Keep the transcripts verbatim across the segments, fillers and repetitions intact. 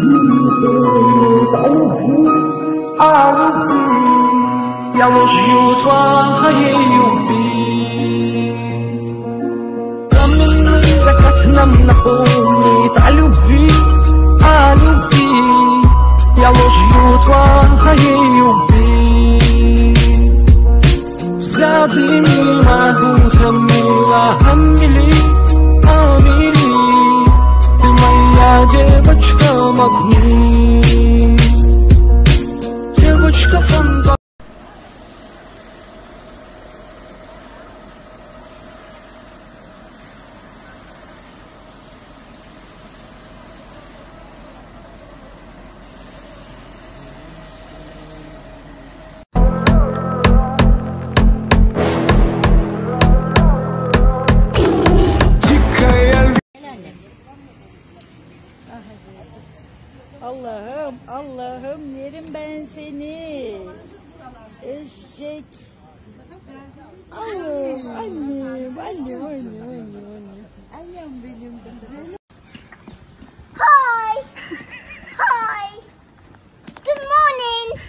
Я ложью твоею каменный закат нам напомнит о любви, о любви. Я ложью твоею взгляды мимо будто мило, Амели, Амели, ты моя девочка магнит, девочка фантазия. Allah'ım, Allah'ım yerim ben seni. Eşek. Allah'ım, annem, annem, annem, annem. Annem benim güzelim. Hi. Hi. Good morning.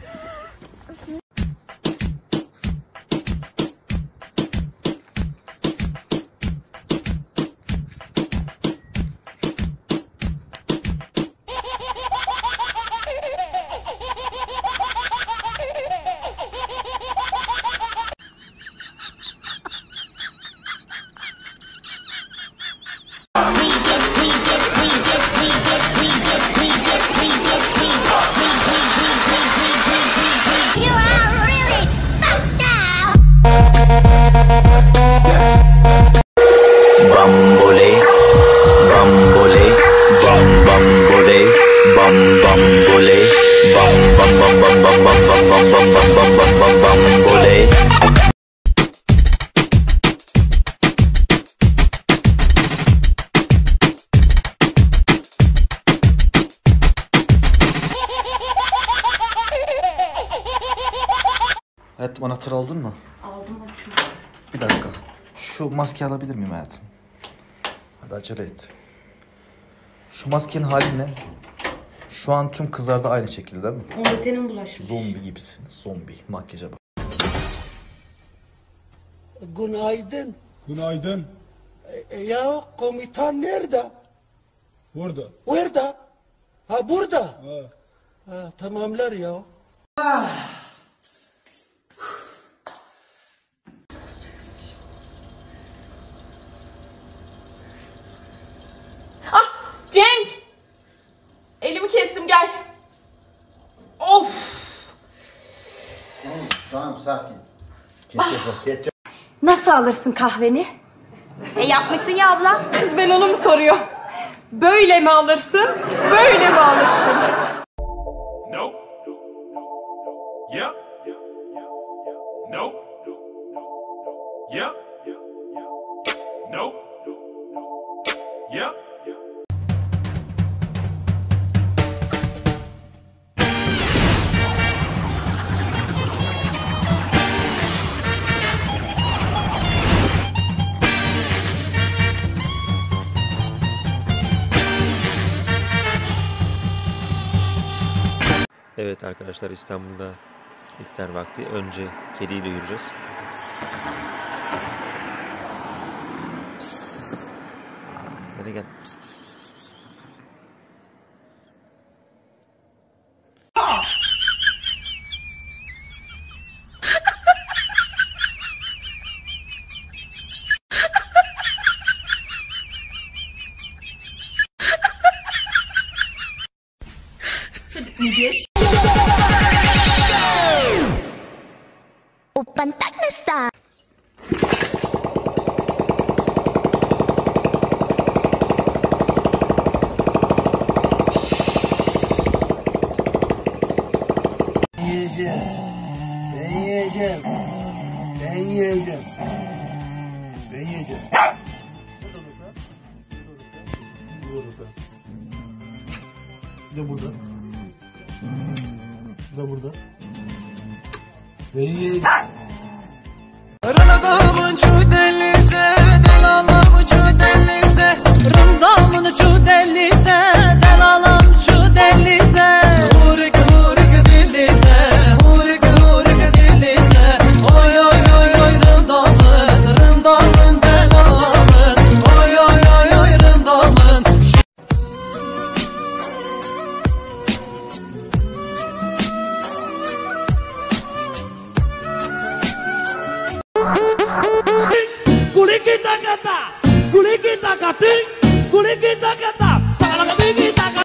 Bambole, bambole, bam bambole, bam bambole, bam bam bam bam bam bam bam bam bam bam bam bam bam bambole. Hayatım, anahtarı aldın mı? Aldım, açıyorum. Bir dakika. Şu maskeyi alabilir miyim hayatım? Hadi acele et. Şu maskenin hali ne? Şu an tüm kızlarda aynı şekilde değil mi? Fondötenin bulaşmış. Zombi gibisin. Zombi. Makyaja bak. Günaydın. Günaydın. E, ya komutan nerede? Burada. Nerede? Ha burada. Ha. Ha, tamamlar ya. Ah! Cenk! Elimi kestim, gel. Of! Tamam, sakin. Geçecek, geçecek. Nasıl alırsın kahveni? E yapmışsın ya abla. Kız, ben onu mu soruyor? Böyle mi alırsın? Böyle mi alırsın? Nope. Yep. Nope. Yep. Nope. Yep. Evet arkadaşlar, İstanbul'da iftar vakti. Önce kediyle yürüyeceğiz. Nereye gel? 오빤 딴스타. Yiyeceğim. Ben yiyeceğim. Ben yiyeceğim. Ben yiyeceğim. Bir de burada. Bir de burada. Ben yiyeceğim. Rınadamın şu delize, delalamın şu delize, Rındamın şu delize, delalam şu delize. Kuli kita kata, kuli kita kati, kuli kita kata, salah kati kita kata.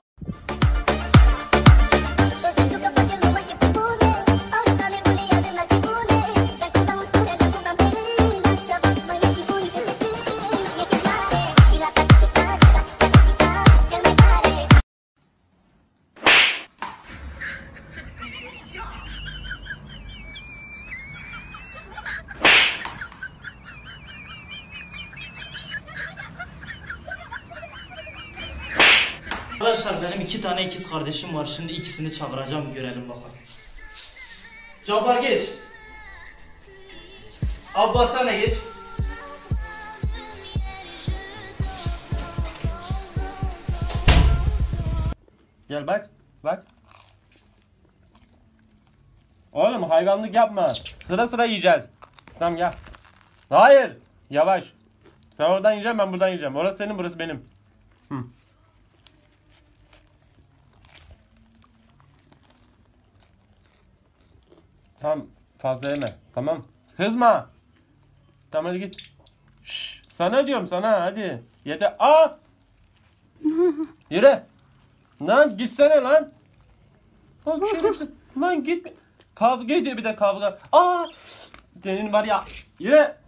Arkadaşlar benim iki tane ikiz kardeşim var. Şimdi ikisini çağıracağım, görelim bakalım. Cabbar geç. Abbas sen de geç. Gel bak, bak. Oğlum hayvanlık yapma. Sıra sıra yiyeceğiz. Tamam gel. Hayır. Yavaş. Sen oradan yiyeceğim, ben buradan yiyeceğim. Orası senin, burası benim. Hı. Tamam, fazla yeme. Tamam. Kızma. Tamam hadi git. Şşş, sana diyorum sana, hadi. Yeter. Aa! Yürü. Lan gitsene lan. Bak şerefsiz. Lan gitme. Kavga ediyor bir de kavga. Aa! Senin var ya. Yürü.